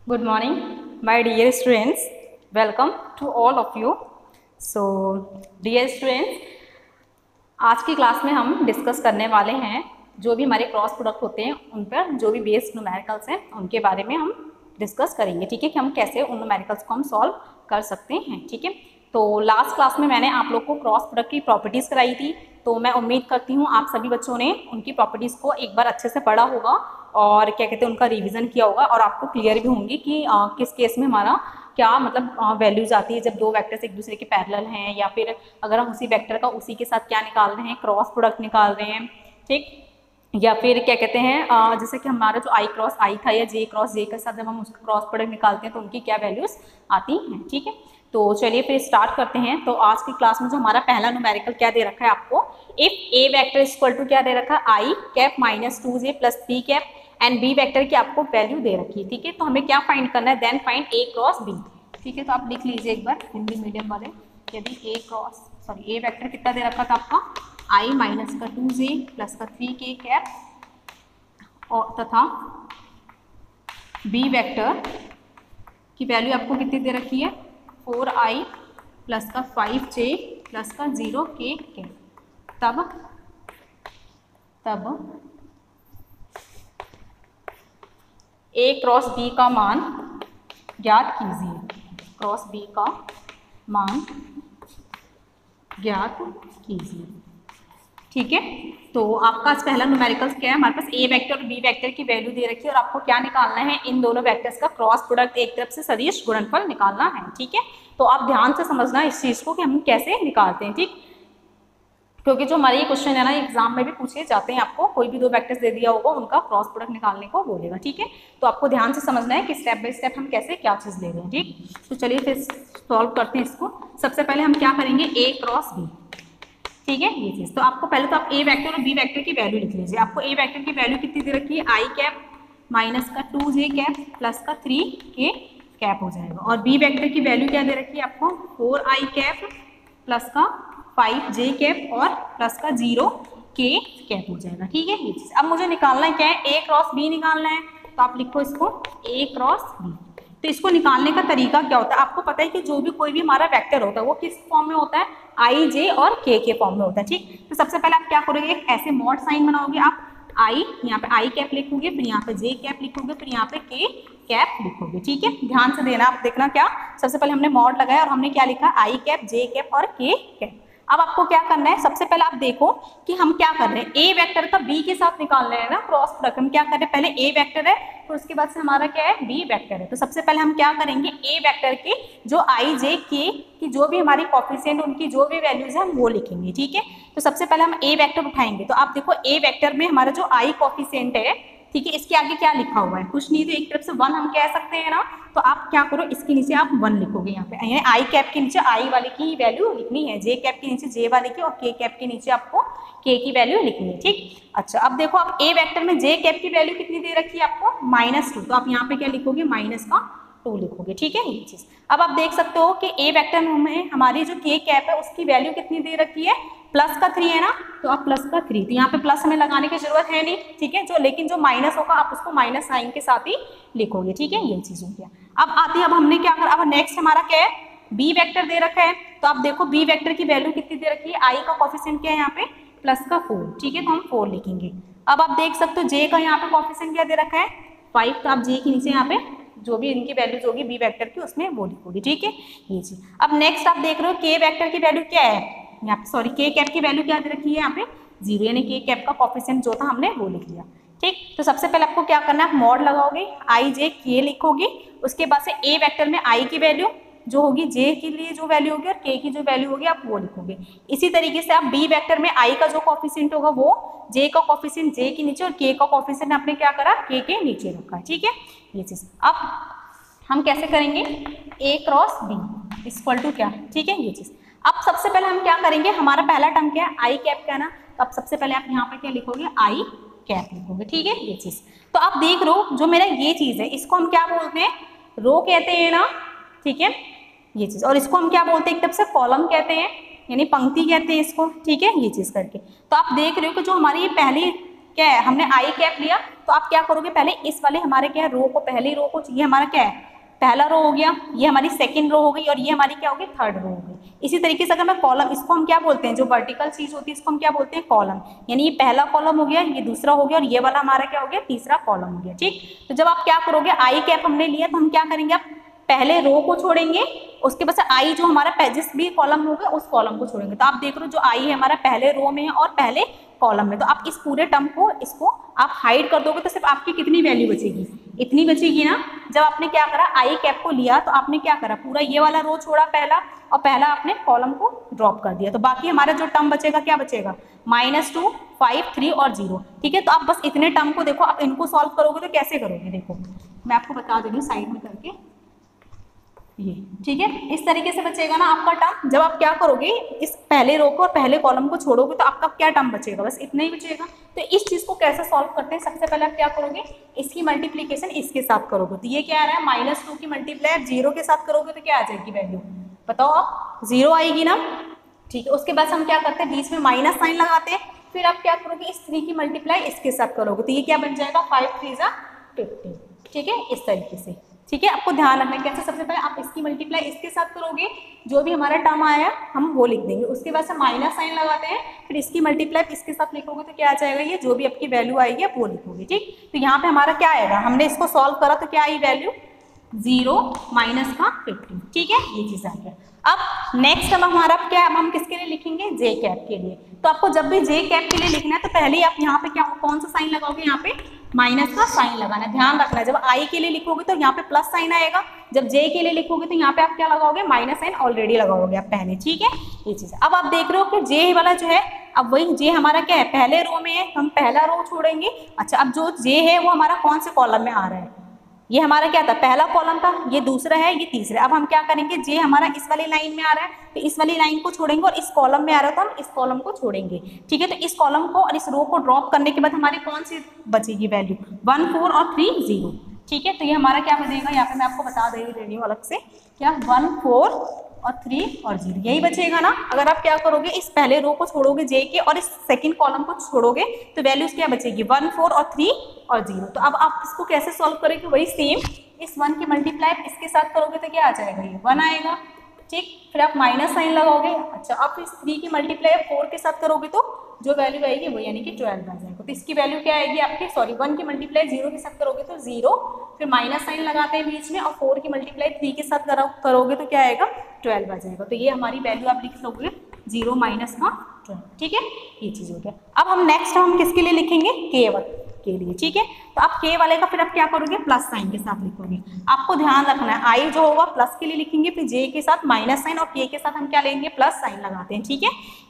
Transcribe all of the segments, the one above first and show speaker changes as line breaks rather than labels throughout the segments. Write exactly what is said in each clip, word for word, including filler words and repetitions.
Good morning, my dear students. Welcome to all of you. So, dear students, आज की class में हम discuss करने वाले हैं जो भी हमारे क्रॉस प्रोडक्ट होते हैं उन पर जो भी बेस्ड न्यूमेरिकल्स हैं उनके बारे में हम डिस्कस करेंगे। ठीक है कि हम कैसे उन न्यूमेरिकल्स को हम सॉल्व कर सकते हैं। ठीक है, तो लास्ट क्लास में मैंने आप लोग को क्रॉस प्रोडक्ट की प्रॉपर्टीज़ कराई थी, तो मैं उम्मीद करती हूँ आप सभी बच्चों ने उनकी प्रॉपर्टीज़ को एक बार अच्छे से पढ़ा होगा और क्या कहते हैं उनका रिवीजन किया होगा और आपको क्लियर भी होंगी कि आ, किस केस में हमारा क्या मतलब वैल्यूज आती है जब दो वेक्टर्स एक दूसरे के पैरेलल हैं, या फिर अगर हम उसी वेक्टर का उसी के साथ क्या निकाल रहे हैं, क्रॉस प्रोडक्ट निकाल रहे हैं। ठीक, या फिर क्या कहते हैं जैसे कि हमारा जो आई क्रॉस आई था या जे क्रॉस जे के साथ जब हम उसका क्रॉस प्रोडक्ट निकालते हैं तो उनकी क्या वैल्यूज आती हैं। ठीक है, तो चलिए फिर स्टार्ट करते हैं। तो आज की क्लास में जो हमारा पहला न्यूमेरिकल क्या दे रखा है आपको, if A vector equal to क्या दे रखा है, I cap minus two J plus three cap and B vector की आपको वैल्यू दे रखी है। ठीक है, तो हमें क्या फाइंड करना है, then find A cross B. ठीक है, तो आप लिख लीजिए एक बार हिंदी मीडियम वाले, यदि A cross sorry A vector कितना दे रखा था आपका, आई माइनस का टू जे प्लस का थ्री के कैप और तथा बी वेक्टर की वैल्यू आपको कितनी दे रखी है, फोर आई प्लस का फाइव जे प्लस का जीरो के कैप, तब तब ए क्रॉस बी का मान ज्ञात कीजिए, क्रॉस बी का मान ज्ञात कीजिए। ठीक है, तो आपका पहला न्यूमेरिकल क्या है, हमारे पास ए वेक्टर और बी वेक्टर की वैल्यू दे रखी है और आपको क्या निकालना है, इन दोनों वेक्टर्स का क्रॉस प्रोडक्ट, एक तरफ से सदिश गुणनफल निकालना है। ठीक है, तो आप ध्यान से समझना इस चीज़ को कि हम कैसे निकालते हैं। ठीक, क्योंकि जो हमारे ये क्वेश्चन है ना एग्जाम में भी पूछे जाते हैं, आपको कोई भी दो वेक्टर्स दे दिया होगा उनका क्रॉस प्रोडक्ट निकालने को बोलेगा। ठीक है, तो आपको ध्यान से समझना है कि स्टेप बाय स्टेप हम कैसे क्या चीज़ ले रहे हैं। ठीक, तो चलिए फिर सॉल्व करते हैं इसको। सबसे पहले हम क्या करेंगे, ए क्रॉस बी। ठीक है, ये चीज़ तो आपको पहले तो आप ए वेक्टर और बी वेक्टर की वैल्यू लिख लीजिए। आपको ए वेक्टर की वैल्यू कितनी दे रखी है, आई कैप माइनस का टू जे कैप प्लस का थ्री के कैप हो जाएगा, और बी वेक्टर की वैल्यू क्या दे रखी है आपको, फोर आई कैप प्लस का फाइव जे कैप और प्लस का जीरो के कैप हो जाएगा। ठीक है, ये चीज़ अब मुझे निकालना है क्या है, ए क्रॉस बी निकालना है, तो आप लिखो इसको ए क्रॉस बी। तो इसको निकालने का तरीका क्या होता है, आपको पता है कि जो भी कोई भी हमारा वेक्टर होता है वो किस फॉर्म में होता है, आई जे और के के फॉर्म में होता है। ठीक, तो सबसे पहले आप क्या करोगे, एक ऐसे मॉड साइन बनाओगे, आप आई यहाँ पे आई कैप लिखोगे, फिर यहाँ पे जे कैप लिखोगे, फिर यहाँ पे के कैप लिखोगे। ठीक है, ध्यान से देना, आप देखना क्या, सबसे पहले हमने मॉड लगाया और हमने क्या लिखा, आई कैप जे कैप और के कैप। अब आपको क्या करना है, सबसे पहले आप देखो कि हम क्या कर रहे हैं, ए वेक्टर का बी के साथ निकाल रहे हैं ना क्रॉस प्रोडक्ट। हम क्या कर रहे हैं, पहले ए वेक्टर है तो उसके बाद से हमारा क्या है, बी वेक्टर है। तो सबसे पहले हम क्या करेंगे, ए वेक्टर के जो आई जे के की जो भी हमारी कोफिशिएंट उनकी जो भी वैल्यूज है हम वो लिखेंगे। ठीक है, तो सबसे पहले हम ए वेक्टर उठाएंगे, तो आप देखो ए वेक्टर में हमारा जो आई कोफिशिएंट है, ठीक है, इसके आगे क्या लिखा हुआ है, कुछ नहीं, तो एक तरफ से वन हम कह सकते हैं ना, तो आप क्या करो, इसके नीचे आप वन लिखोगे, यहाँ पे यानी आई कैप के नीचे आई वाले की वैल्यू लिखनी है, जे कैप के नीचे जे वाले की और के कैप के नीचे आपको के की वैल्यू लिखनी है। ठीक, अच्छा अब देखो, आप ए वेक्टर में जे कैप की वैल्यू कितनी दे रखी है आपको, माइनस टू, तो आप यहाँ पे क्या लिखोगे, माइनस का टू लिखोगे। ठीक है, ये चीज़ अब आप देख सकते हो कि ए वेक्टर में हमारी जो के कैप है उसकी वैल्यू कितनी दे रखी है, प्लस का थ्री है ना, तो आप प्लस का थ्री, तो यहाँ पे प्लस हमें लगाने की जरूरत है नहीं। ठीक है, जो लेकिन जो माइनस होगा आप उसको माइनस साइन के साथ ही लिखोगे। ठीक है, ये चीज़ हो गया। अब आती है, अब हमने क्या करा, अब नेक्स्ट हमारा क्या है, बी वेक्टर दे रखा है, तो आप देखो बी वेक्टर की वैल्यू कितनी दे रखी है, आई का कोफिशिएंट क्या है यहाँ पे, प्लस का फोर। ठीक है, तो हम फोर लिखेंगे। अब आप देख सकते हो जे का यहाँ पे कोफिशिएंट क्या दे रखा है, फाइव, तो आप जे के नीचे यहाँ पे जो भी इनकी वैल्यूज होगी बी वेक्टर की उसमें वो लिखोगी। ठीक है, ये चीज। अब नेक्स्ट आप देख रहे हो के वेक्टर की वैल्यू क्या है, यहाँ पे सॉरी के कैप की वैल्यू क्या दे रखी है यहाँ पे, जीरो, यानी के कैप का कोफिशिएंट जो था हमने वो लिख लिया। ठीक, तो सबसे पहले आपको क्या करना है, मॉड लगाओगे, आई जे के लिखोगे, उसके बाद से ए वेक्टर में आई की वैल्यू जो होगी, जे के लिए जो वैल्यू होगी और के की जो वैल्यू होगी आप वो लिखोगे। इसी तरीके से आप बी वेक्टर में आई का जो कोफिशिएंट होगा वो जे का कोफिशिएंट जे के नीचे और के का कोफिशिएंट आपने क्या करा, के के नीचे रखा है। ठीक है, ये चीज। अब हम कैसे करेंगे, A cross B equal to क्या, ठीक है, ये चीज। अब सबसे पहले हम क्या करेंगे, हमारा पहला टर्म क्या है, आई कैप का है ना, तो अब सबसे पहले आप यहाँ पे क्या लिखोगे, आई कैप लिखोगे। ठीक है, ये चीज। तो आप देख रहे हो जो मेरा ये चीज है इसको हम क्या बोलते हैं, रो कहते हैं ना। ठीक है, ये चीज। और इसको हम क्या बोलते हैं, एक तरफ से कॉलम कहते हैं, यानी पंक्ति कहते हैं इसको। ठीक है, ये चीज करके तो आप देख रहे हो कि जो हमारी ये पहली क्या है, हमने आई कैप लिया तो आप क्या करोगे, पहले इस वाले हमारे क्या है रो को, पहली रो को, ये हमारा क्या है पहला रो हो गया, ये हमारी सेकंड रो हो गई और ये हमारी क्या होगी थर्ड रो हो गई। इसी तरीके से अगर मैं कॉलम, इसको हम क्या बोलते हैं, जो वर्टिकल चीज होती है इसको हम क्या बोलते हैं कॉलम, यानी ये पहला कॉलम हो गया, ये दूसरा हो गया और ये वाला हमारा क्या हो गया तीसरा कॉलम हो गया। ठीक, तो जब आप क्या करोगे, आई कैप हमने लिया तो हम क्या करेंगे, आप पहले रो को छोड़ेंगे, उसके बाद आई जो हमारा जिस भी कॉलम होगा उस कॉलम को छोड़ेंगे। तो आप देख रहे हो जो आई है हमारा पहले रो में है और पहले कॉलम में, तो आप इस पूरे टर्म को इसको आप हाइड कर दोगे तो सिर्फ आपकी कितनी वैल्यू बचेगी, इतनी बचेगी ना। जब आपने क्या करा, आई कैप को लिया तो आपने क्या करा, पूरा ये वाला रो छोड़ा पहला और पहला आपने कॉलम को ड्रॉप कर दिया, तो बाकी हमारा जो टर्म बचेगा क्या बचेगा, माइनस टू, फाइव, थ्री और जीरो। ठीक है, तो आप बस इतने टर्म को देखो, आप इनको सॉल्व करोगे तो कैसे करोगे, देखो मैं आपको बता दे रही हूँ साइड में करके ये। ठीक है, इस तरीके से बचेगा ना आपका टर्म। जब आप क्या करोगे, इस पहले रो को और पहले कॉलम को छोड़ोगे तो आपका क्या टर्म बचेगा, बस इतना ही बचेगा। तो इस चीज को कैसे सॉल्व करते हैं, सबसे पहले आप क्या करोगे, इसकी मल्टीप्लीकेशन इसके साथ करोगे, तो ये क्या आ रहा है माइनस टू की मल्टीप्लाई जीरो के साथ करोगे तो क्या आ जाएगी वैल्यू, बताओ आप, जीरो आएगी ना। ठीक है, उसके बाद हम क्या करते हैं, बीच में माइनस साइन लगाते हैं, फिर आप क्या करोगे, इस थ्री की मल्टीप्लाई इसके साथ करोगे तो ये क्या बन जाएगा, फाइव थ्री जा फिफ्टीन। ठीक है, इस तरीके से। ठीक है, आपको ध्यान रखना है कैसे, सबसे पहले आप इसकी मल्टीप्लाई इसके साथ करोगे, जो भी हमारा टर्म आया हम वो लिख देंगे, उसके बाद से माइनस साइन लगाते हैं, फिर इसकी मल्टीप्लाई इसके साथ लिखोगे तो क्या आ जाएगा, ये जो भी आपकी वैल्यू आएगी आप वो लिखोगे। ठीक, तो यहाँ पे हमारा क्या आएगा, हमने इसको सॉल्व करा तो क्या आई वैल्यू, जीरो माइनस का फिफ्टीन। ठीक है, ये चीज आ गया। अब नेक्स्ट अब हमारा क्या, अब हम किसके लिए लिखेंगे, जे कैप के लिए। तो आपको जब भी जे कैप के लिए लिखना है तो पहले आप यहाँ पे क्या, कौन सा साइन लगाओगे, यहाँ पे माइनस का साइन लगाना है, ध्यान रखना है। जब आई के लिए लिखोगे तो यहाँ पे प्लस साइन आएगा, जब जे के लिए लिखोगे तो यहाँ पे आप क्या लगाओगे, माइनस साइन ऑलरेडी लगाओगे आप पहले। ठीक है, ये चीज। अब आप देख रहे हो कि जे वाला जो है, अब वही जे हमारा क्या है पहले रो में है, हम पहला रो छोड़ेंगे। अच्छा, अब जो जे है वो हमारा कौन से कॉलम में आ रहा है, ये हमारा क्या था पहला कॉलम था, ये दूसरा है, ये तीसरा। अब हम क्या करेंगे, जे हमारा इस वाली लाइन में आ रहा है तो इस वाली लाइन को छोड़ेंगे और इस कॉलम में आ रहा था हम इस कॉलम को छोड़ेंगे। ठीक है, तो इस कॉलम को और इस रो को ड्रॉप करने के बाद हमारी कौन सी बचेगी वैल्यू, वन फोर और थ्री जीरो। ठीक है, तो ये हमारा क्या बचेगा, यहाँ पे मैं आपको बता दे रही हूँ अलग से, क्या वन फोर और थ्री और जीरो, यही बचेगा ना। अगर आप क्या करोगे, इस पहले रो को छोड़ोगे जे के और इस सेकंड कॉलम को छोड़ोगे तो वैल्यूज क्या बचेगी, वन फोर और थ्री और जीरो। तो अब आप इसको कैसे सॉल्व करेंगे, वही सेम, इस वन की मल्टीप्लाई इसके साथ करोगे तो क्या आ जाएगा, ये वन आएगा। ठीक, फिर आप माइनस साइन लगाओगे। अच्छा, अब इस थ्री की मल्टीप्लाई फोर के साथ करोगे तो जो वैल्यू आएगी वो यानी कि ट्वेल्व आ जाएगा। तो इसकी वैल्यू क्या आएगी आपकी, सॉरी वन की मल्टीप्लाई जीरो के साथ करोगे तो जीरो, फिर माइनस साइन लगाते हैं बीच में और फोर की मल्टीप्लाई थ्री के साथ करोगे तो क्या आएगा, ट्वेल्व आ जाएगा। तो ये हमारी वैल्यू आप लिख लोगे, जीरो माइनस का ट्वेल्व। ठीक है, ये चीज हो गया। अब हम नेक्स्ट हम किसके लिए लिखेंगे, के के लिए। ठीक है, तो आप के वाले का फिर आप क्या करोगे, प्लस साइन के साथ लिखोगे। आपको ध्यान रखना है, आई जो होगा प्लस के लिए लिखेंगे, फिर जे के साथ माइनस साइन और के के साथ हम क्या लेंगे, प्लस साइन लगाते हैं। ठीक है,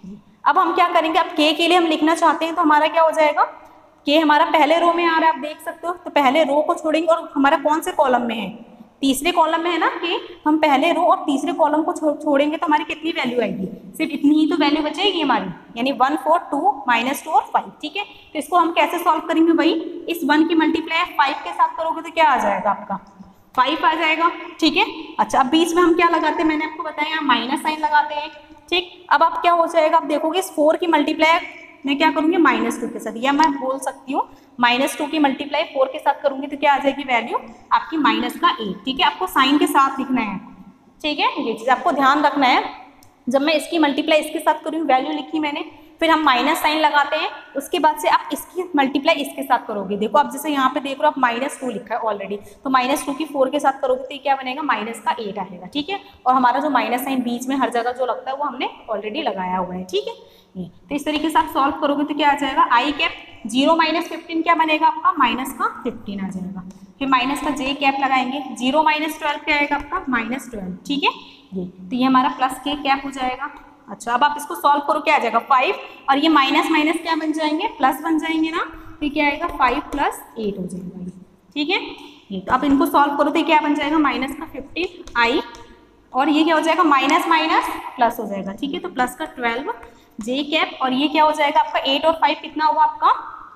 अब हम क्या करेंगे, अब के के लिए हम लिखना चाहते हैं तो हमारा क्या हो जाएगा, के हमारा पहले रो में आ रहा है, आप देख सकते हो, तो पहले रो को छोड़ेंगे और हमारा कौन से कॉलम में है, तीसरे कॉलम में है ना, कि हम पहले रो और तीसरे कॉलम को छो, छोड़ेंगे तो हमारी कितनी वैल्यू आएगी, सिर्फ इतनी ही तो वैल्यू बचेगी हमारी, यानी one four two minus two और फाइव। ठीक है, तो इसको हम कैसे सॉल्व करेंगे, वही इस वन की मल्टीप्लाई फाइव के साथ करोगे तो क्या आ जाएगा आपका, फाइव आ जाएगा। ठीक है, अच्छा, अब बीच में हम क्या लगाते हैं, मैंने आपको बताया यहाँ माइनस साइन लगाते हैं। ठीक, अब आप क्या हो जाएगा, आप देखोगे इस फोर की मल्टीप्लाई मैं क्या करूँगी, माइनस टू के साथ, या मैं बोल सकती हूँ माइनस टू की मल्टीप्लाई फोर के साथ करूंगी तो क्या आ जाएगी वैल्यू आपकी माइनस का एट। ठीक है, आपको साइन के साथ लिखना है। ठीक है, ये चीज आपको ध्यान रखना है। जब मैं इसकी मल्टीप्लाई इसके साथ करूँ, वैल्यू लिखी मैंने, फिर हम माइनस साइन लगाते हैं, उसके बाद से आप इसकी मल्टीप्लाई इसके साथ करोगे। देखो आप जैसे यहाँ पे देख रहे हो, आप माइनस टू लिखा है ऑलरेडी, तो माइनस टू की फोर के साथ करोगे तो ये क्या बनेगा, माइनस का एट आएगा। ठीक है, और हमारा जो माइनस साइन बीच में हर जगह जो लगता है वो हमने ऑलरेडी लगाया हुआ है। ठीक है, तो इस तरीके से आप सॉल्व करोगे तो क्या आ जाएगा, I cap zero minus fifteen क्या बनेगा आपका, माइनस का फिफ्टीन आ जाएगा। फिर माइनस का जे कैप लगाएंगे, जीरो माइनस ट्वेल्व क्या आएगा आपका, माइनस ट्वेल्व। ठीक है, ये तो ये हमारा प्लस के कैप हो जाएगा। अच्छा, अब आप इसको सॉल्व करो, क्या आ जाएगा फाइव, और ये माइनस माइनस क्या बन जाएंगे, प्लस बन जाएंगे ना, तो क्या आएगा फाइव प्लस एट हो जाएगा। ठीक है, ये तो आप इनको सॉल्व करो तो क्या बन जाएगा, माइनस का फिफ्टीन आई, और ये क्या हो जाएगा, माइनस माइनस प्लस हो जाएगा। ठीक है, तो प्लस का ट्वेल्व जे कैप, और ये क्या हो जाएगा आपका एट और फाइव कितना हुआ आपका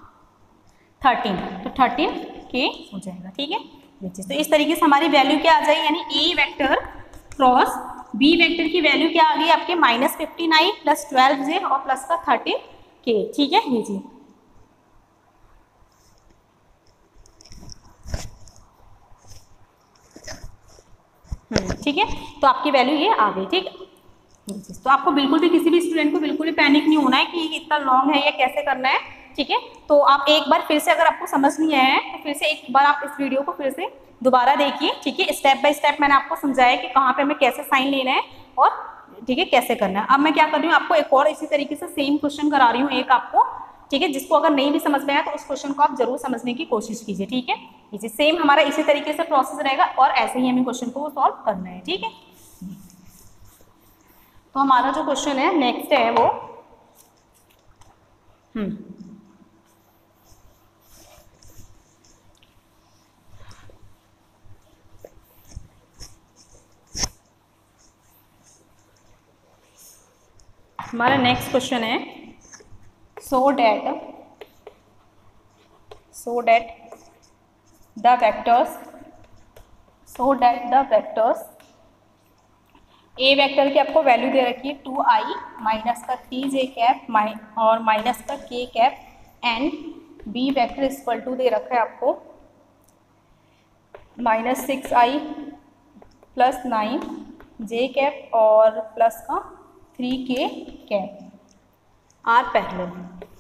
थर्टीन, तो थर्टीन के हो जाएगा। ठीक है, ये चीज, तो इस तरीके से हमारी वैल्यू क्या आ जाएगी, यानी A vector cross B vector की वैल्यू क्या आ गई आपके, minus fifteen I plus twelve J और प्लस का थर्टीन के। ठीक है, ये चीज ठीक है, तो आपकी वैल्यू ये आ गई। ठीक, तो आपको बिल्कुल भी किसी भी स्टूडेंट को बिल्कुल भी पैनिक नहीं होना है कि इतना लॉन्ग है या कैसे करना है। ठीक है, तो आप एक बार फिर से, अगर आपको समझ नहीं आया है तो फिर से एक बार आप इस वीडियो को फिर से दोबारा देखिए। ठीक है, स्टेप बाय स्टेप मैंने आपको समझाया कि कहाँ पे हमें कैसे साइन लेना है और ठीक है कैसे करना है। अब मैं क्या कर रही हूँ, आपको एक और इसी तरीके से सेम क्वेश्चन करा रही हूँ एक आपको। ठीक है, जिसको अगर नहीं भी समझ में आया तो उस क्वेश्चन को आप जरूर समझने की कोशिश कीजिए। ठीक है, इसी सेम हमारा इसी तरीके से प्रोसेस रहेगा और ऐसे ही हमें क्वेश्चन को सॉल्व करना है। ठीक है, तो हमारा जो क्वेश्चन है नेक्स्ट है वो हम्म हमारा नेक्स्ट क्वेश्चन है show that show that the vectors show that the vectors A vector की आपको वैल्यू दे रखी है टू आई माइनस का थ्री जे कैप और माइनस का K cap and B vector equal to दे रखा है आपको minus six I plus nine J cap और प्लस का three K cap are parallel.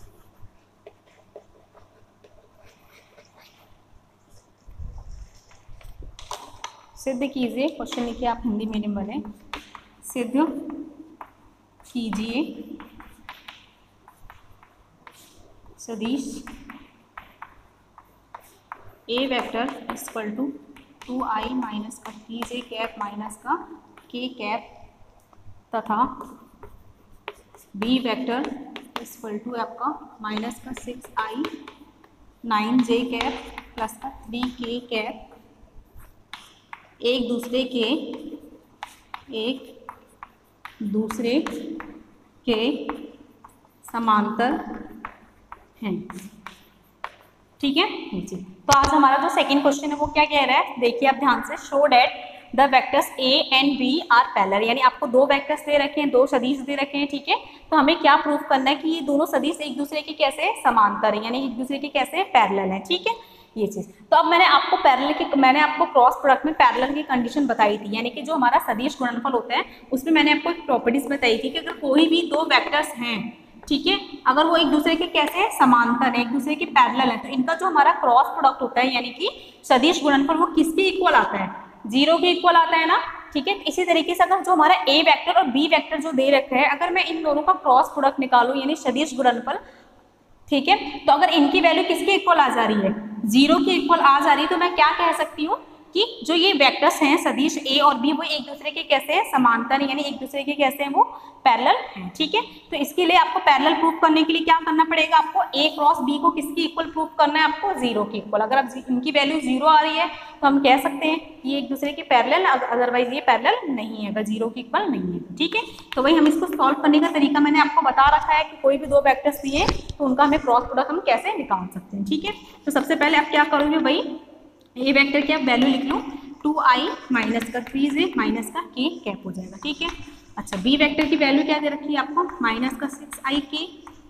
सिद्ध कीजिए, क्वेश्चन लिखिए आप हिंदी मीडियम बने, सिद्ध कीजिए सदिश A vector equal to two I minus का थ्री जे कैप माइनस का के कैप तथा बी वेक्टर इक्वल टू आपका माइनस का six I nine J cap plus का थ्री के कैप एक दूसरे के एक दूसरे के समांतर हैं। ठीक है जी, तो आज हमारा जो सेकंड क्वेश्चन है वो क्या कह रहा है, देखिए आप ध्यान से। Show that the vectors A and B are parallel, यानी आपको दो वेक्टर्स दे रखे हैं, दो सदिश दे रखे हैं। ठीक है, तो हमें क्या प्रूव करना है कि ये दोनों सदिश एक दूसरे के कैसे समांतर है, यानी एक दूसरे के कैसे पैरेलल है। ठीक है, ये चीज। तो अब मैंने आपको पैरेलल की मैंने आपको क्रॉस प्रोडक्ट में पैरेलल की कंडीशन बताई थी, यानी कि जो हमारा सदिश गुणनफल होता है उसमें मैंने आपको एक प्रॉपर्टीज बताई थी कि अगर कोई भी दो वेक्टर्स हैं, ठीक है, अगर वो एक दूसरे के कैसे समांतर है, एक दूसरे के पैरेलल है, तो इनका जो हमारा क्रॉस प्रोडक्ट होता है यानी कि सदिश गुणनफल वो किसके इक्वल आता है, जीरो के इक्वल आता है ना। ठीक है, इसी तरीके से अगर जो हमारा ए वेक्टर और बी वेक्टर जो दे रखा है, अगर मैं इन दोनों का क्रॉस प्रोडक्ट निकालूं यानी सदिश गुणनफल, ठीक है, तो अगर इनकी वैल्यू किसके इक्वल आ जा रही है, जीरो के इक्वल आ जा रही है, तो मैं क्या कह सकती हूँ कि जो ये वेक्टर्स हैं सदिश ए और बी वो एक दूसरे के कैसे हैं, समांतर, यानी एक दूसरे के कैसे हैं, वो पैरेलल हैं। ठीक है, तो इसके लिए आपको पैरेलल प्रूफ करने के लिए क्या करना पड़ेगा, आपको ए क्रॉस बी को किसकी इक्वल प्रूफ करना है, आपको जीरो के इक्वल। अगर अब इनकी वैल्यू जीरो आ रही है तो हम कह सकते हैं कि ये एक दूसरे के पैरेलल, अदरवाइज ये पैरेलल नहीं है, अगर जीरो के इक्वल नहीं है। ठीक है, तो वही हम इसको सॉल्व करने का तरीका मैंने आपको बता रखा है कि कोई भी दो वेक्टर्स दिए तो उनका हमें क्रॉस प्रोडक्ट हम कैसे निकाल सकते हैं। ठीक है, तो सबसे पहले आप क्या करोगे, भाई ए वेक्टर की आप वैल्यू लिख लो, टू आई माइनस का थ्री जे माइनस का के कैप हो जाएगा। ठीक है, अच्छा बी वेक्टर की वैल्यू क्या दे रखी है आपको, माइनस का सिक्स आई के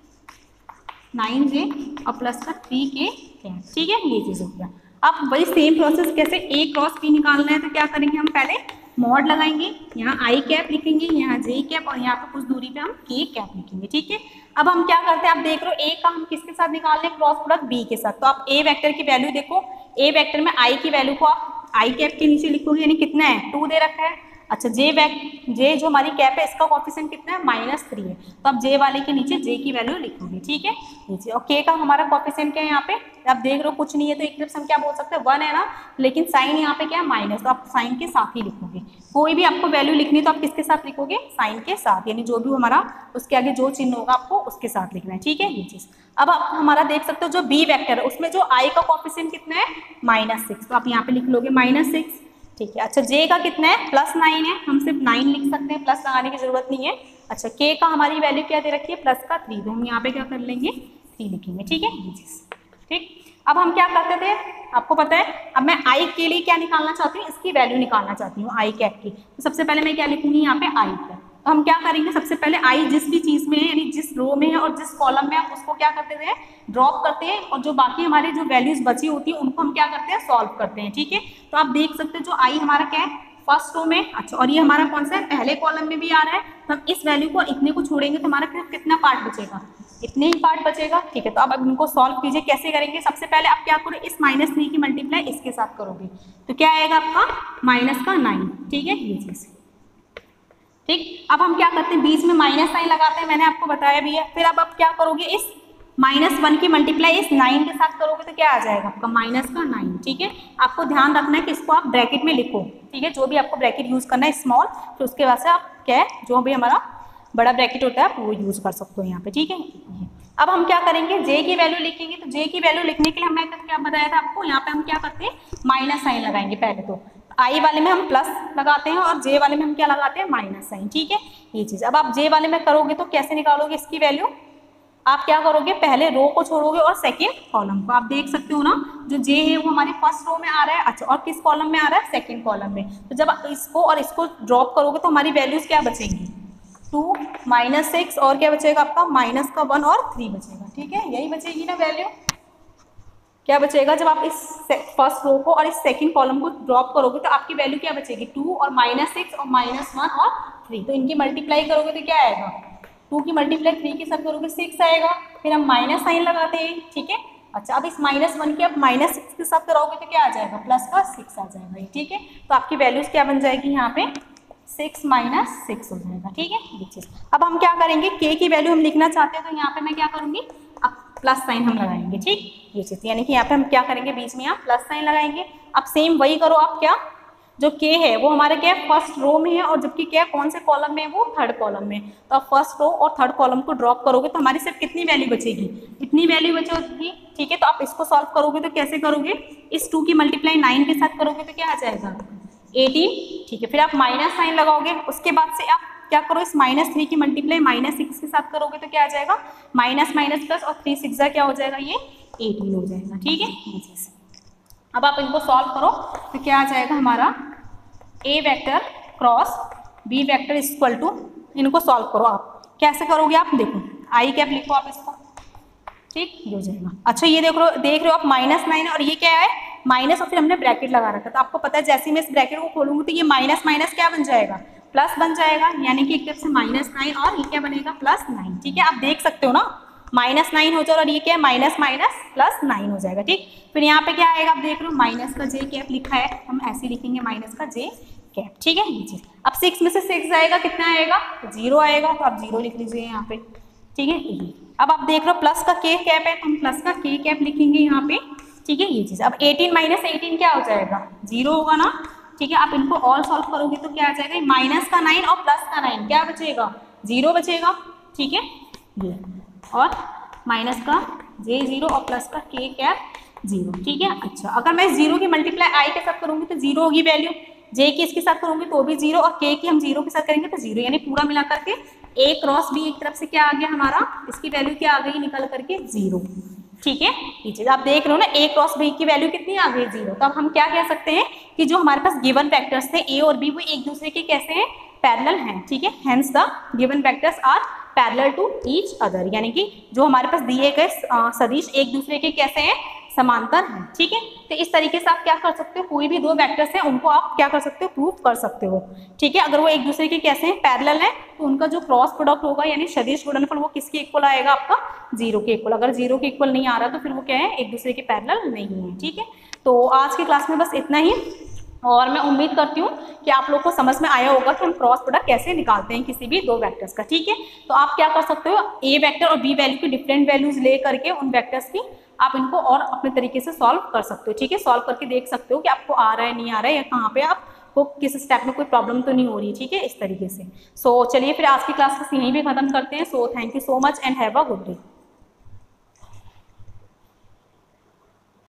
नाइन जे और प्लस का थ्री के कैप। ठीक है, ये चीज़ हो गया। अब वही सेम प्रोसेस कैसे ए क्रॉस बी निकालना है, तो क्या करेंगे, हम पहले मॉड लगाएंगे, यहाँ आई कैप लिखेंगे, यहाँ जे कैप और यहाँ पे कुछ दूरी पे हम के कैप लिखेंगे। ठीक है, अब हम क्या करते हैं, आप देख रहे हो ए का हम किसके साथ निकाल रहे हैं, क्रॉस प्रोडक्ट बी के साथ। तो आप ए वेक्टर की वैल्यू देखो, ए वेक्टर में आई की वैल्यू को आप आई कैप के नीचे लिखोगे, यानी कितना है, टू दे रखा है। अच्छा जे वैक जे जो हमारी कैप है इसका कोफिशिएंट कितना है, माइनस थ्री है, तो आप जे वाले के नीचे जे की वैल्यू लिखोगे। ठीक है, नीचे, और के का हमारा कोफिशिएंट क्या है, यहाँ पे आप देख रहे हो कुछ नहीं है, तो एक तरफ से हम क्या बोल सकते हैं, वन है ना, लेकिन साइन यहाँ पे क्या है, माइनस, तो आप साइन के साथ ही लिखोगे। कोई भी आपको वैल्यू लिखनी है तो आप किसके साथ लिखोगे, साइन के साथ, यानी जो भी हमारा उसके आगे जो चिन्ह होगा आपको उसके साथ लिखना है। ठीक है, ये चीज़। अब आप हमारा देख सकते हो जो बी वेक्टर है उसमें जो आई का कोफिशिएंट कितना है, माइनस सिक्स, तो आप यहाँ पे लिख लोगे माइनस सिक्स। ठीक है, अच्छा जे का कितना है, प्लस नाइन है, हम सिर्फ नाइन लिख सकते हैं, प्लस लगाने की जरूरत नहीं है। अच्छा के का हमारी वैल्यू क्या दे रखी है, प्लस का थ्री, तो हम यहाँ पे क्या कर लेंगे, थ्री लिखेंगे। ठीक है, ये चीज़। ठीक, अब हम क्या करते थे, आपको पता है, अब मैं आई के लिए क्या निकालना चाहती हूँ, इसकी वैल्यू निकालना चाहती हूँ आई कैप की, तो सबसे पहले मैं क्या लिखूंगी, यहाँ पे आई कैप। तो हम क्या करेंगे, सबसे पहले आई जिस भी चीज़ में है, यानी जिस रो में है और जिस कॉलम में, हम उसको क्या करते थे, ड्रॉप करते हैं, और जो बाकी हमारे जो वैल्यूज बची होती है उनको हम क्या करते हैं, सॉल्व करते हैं। ठीक है, तो आप देख सकते हैं जो आई हमारा क्या है, फर्स्ट रो में। अच्छा, और ये हमारा कौन सा है, पहले कॉलम में भी आ रहा है, तो हम इस वैल्यू को इतने को छोड़ेंगे तो हमारा फिर कितना पार्ट बचेगा, इतने ही पार्ट बचेगा। ठीक है, तो अब इनको सॉल्व कीजिए। कैसे करेंगे, सबसे पहले आप क्या करो, इस माइनस थ्री की मल्टीप्लाई इसके साथ करोगे तो क्या आएगा आपका माइनस का नाइन। ठीक है, ये चीज ठीक। अब हम क्या करते हैं, बीच में माइनस साइन लगाते हैं, मैंने आपको बताया भी है। फिर अब आप क्या करोगे, इस माइनस वन की मल्टीप्लाई इस नाइन के साथ करोगे तो क्या आ जाएगा आपका माइनस का नाइन। ठीक है, आपको ध्यान रखना है कि इसको आप ब्रैकेट में लिखो। ठीक है, जो भी आपको ब्रैकेट यूज करना है स्मॉल, फिर उसके बाद से आप क्या है, जो भी हमारा बड़ा ब्रैकेट होता है आप वो यूज कर सकते हो यहाँ पे। ठीक है, अब हम क्या करेंगे, जे की वैल्यू लिखेंगे। तो जे की वैल्यू लिखने के लिए हमने क्या बताया था आपको, यहाँ पे हम क्या करते हैं, माइनस साइन लगाएंगे पहले। तो आई वाले में हम प्लस लगाते हैं और जे वाले में हम क्या लगाते हैं, माइनस साइन। ठीक है, ये चीज। अब आप जे वाले में करोगे तो कैसे निकालोगे इसकी वैल्यू, आप क्या करोगे, पहले रो को छोड़ोगे और सेकेंड कॉलम को। आप देख सकते हो ना, जो जे है वो हमारे फर्स्ट रो में आ रहा है। अच्छा, और किस कॉलम में आ रहा है, सेकेंड कॉलम में। तो जब आप इसको और इसको ड्रॉप करोगे तो हमारी वैल्यूज क्या बचेंगी, टू माइनस सिक्स और क्या बचेगा आपका माइनस का वन और थ्री बचेगा। ठीक है, यही बचेगी ना वैल्यू। क्या बचेगा, जब आप इस फर्स्ट रो को और इस सेकंड कॉलम को ड्रॉप करोगे तो आपकी वैल्यू क्या बचेगी, टू और माइनस सिक्स और माइनस वन और थ्री। तो इनकी मल्टीप्लाई करोगे तो क्या आएगा, टू की मल्टीप्लाई थ्री के साथ करोगे सिक्स आएगा, फिर हम माइनस साइन लगाते हैं। ठीक है, अच्छा, अब इस माइनस वन के आप माइनस सिक्स के साथ कराओगे तो क्या आ जाएगा, प्लस का सिक्स आ जाएगा। ठीक है, तो आपकी वैल्यूज क्या बन जाएगी यहाँ पे, सिक्स माइनस सिक्स हो जाएगा। ठीक है, ये चीज। अब हम क्या करेंगे, के की वैल्यू हम लिखना चाहते हैं तो यहाँ पे मैं क्या करूंगी, अब प्लस साइन हम लगाएंगे। ठीक, ये चीज, यानी कि यहाँ पे हम क्या करेंगे, बीच में यहाँ प्लस साइन लगाएंगे। अब सेम वही करो आप, क्या जो के है वो हमारे क्या है, फर्स्ट रो में है, और जबकि क्या कौन से कॉलम में है, वो थर्ड कॉलम में। तो आप फर्स्ट रो और थर्ड कॉलम को ड्रॉप करोगे तो हमारी सिर्फ कितनी वैल्यू बचेगी, इतनी वैल्यू बचेगी। ठीक है, तो आप इसको सॉल्व करोगे तो कैसे करोगे, इस टू की मल्टीप्लाई नाइन के साथ करोगे तो क्या आ जाएगा, एटीन। ठीक है, फिर आप माइनस साइन लगाओगे, उसके बाद से आप क्या करो, इस माइनस थ्री की मल्टीप्लाई माइनस सिक्स के साथ करोगे तो क्या आ जाएगा, माइनस माइनस प्लस और थ्री सिक्स क्या हो जाएगा, ये एटीन हो जाएगा। ठीक है, ये चीज। अब आप इनको सॉल्व करो तो क्या आ जाएगा हमारा, A vector cross B vector equal to, इनको सॉल्व करो। आप कैसे करोगे, आप देखो, आई कैप लिखो आप इसको। ठीक, ये हो जाएगा। अच्छा, ये देख रहे हो देख रहे हो आप माइनस नाइन और ये क्या है, माइनस, और फिर हमने ब्रैकेट लगा रखा। तो आपको पता है जैसे ही मैं इस ब्रैकेट को खोलूंगी तो ये माइनस माइनस क्या बन जाएगा, प्लस बन जाएगा, यानी कि एक तरफ से माइनस नाइन और ये क्या बनेगा, प्लस नाइन। ठीक है, आप देख सकते हो ना, माइनस नाइन हो जाए और ये क्या है, माइनस माइनस प्लस नाइन हो जाएगा। ठीक, फिर यहाँ पे क्या आएगा, आप देख रहे हो माइनस का जे कैप लिखा है, हम ऐसे लिखेंगे माइनस का जे कैप। ठीक है, ये चीज। अब सिक्स में से सिक्स आएगा, कितना आएगा, जीरो आएगा, तो आप जीरो लिख लीजिए यहाँ पे। ठीक है, ये अब आप देख रहे हो प्लस का के कैप है, तो हम प्लस का के कैप लिखेंगे यहाँ पे। ठीक है, ये चीज। अब एटीन माइनस एटीन क्या हो जाएगा, जीरो होगा ना। ठीक है, आप इनको ऑल सॉल्व करोगे तो क्या आ जाएगा, माइनस का नाइन और प्लस का नाइन क्या बचेगा, जीरो बचेगा। ठीक है, ये, और माइनस का जे जीरो और प्लस का के कैप जीरो। ठीक है, अच्छा, अगर मैं जीरो की मल्टीप्लाई आई के साथ करूंगी तो जीरो होगी वैल्यू, जे की इसके साथ करूंगी तो भी जीरो, और के की हम जीरो के साथ करेंगे तो जीरो, यानी पूरा मिला करके ए क्रॉस बी एक तरफ से क्या आ गया हमारा, इसकी वैल्यू क्या आ गई, निकल करके जीरो। ठीक है, ये चीज आप देख रहे हो ना, ए क्रॉस बी की वैल्यू कितनी आ गई, जीरो। तो अब हम क्या कह सकते हैं कि जो हमारे पास गिवन वेक्टर्स थे ए और बी, वो एक दूसरे के कैसे हैं, पैरेलल हैं। ठीक है, hence the given vectors are parallel to each other, यानी कि जो हमारे पास दिए गए सदिश एक दूसरे के कैसे हैं, समांतर हैं। ठीक है, तो इस तरीके से आप क्या कर सकते हो, कोई भी दो वेक्टर्स हैं उनको आप क्या कर सकते हो, प्रूव कर सकते हो। ठीक है, अगर वो एक दूसरे के कैसे हैं, पैरेलल हैं, तो उनका जो क्रॉस प्रोडक्ट होगा यानी सदिश गुणनफल वो किसके इक्वल आएगा, आपका जीरो के इक्वल। अगर जीरो के इक्वल नहीं आ रहा तो फिर वो क्या है, एक दूसरे के पैरेलल नहीं है। ठीक है, तो आज की क्लास में बस इतना ही, और मैं उम्मीद करती हूँ कि आप लोग को समझ में आया होगा कि हम क्रॉस प्रोडक्ट कैसे निकालते हैं किसी भी दो वेक्टर्स का। ठीक है, तो आप क्या कर सकते हो, ए वेक्टर और बी वैल्यू की डिफरेंट वैल्यूज ले करके उन वेक्टर्स की आप इनको और अपने तरीके से सॉल्व कर सकते हो। ठीक है, सॉल्व करके देख सकते हो कि आपको आ रहा है नहीं आ रहा है, या कहाँ पे आपको किस स्टेप में कोई प्रॉब्लम तो नहीं हो रही। ठीक है, इस तरीके से। सो so, चलिए फिर आज की क्लास को यहीं भी खत्म करते हैं। So thank you so much and have a good day.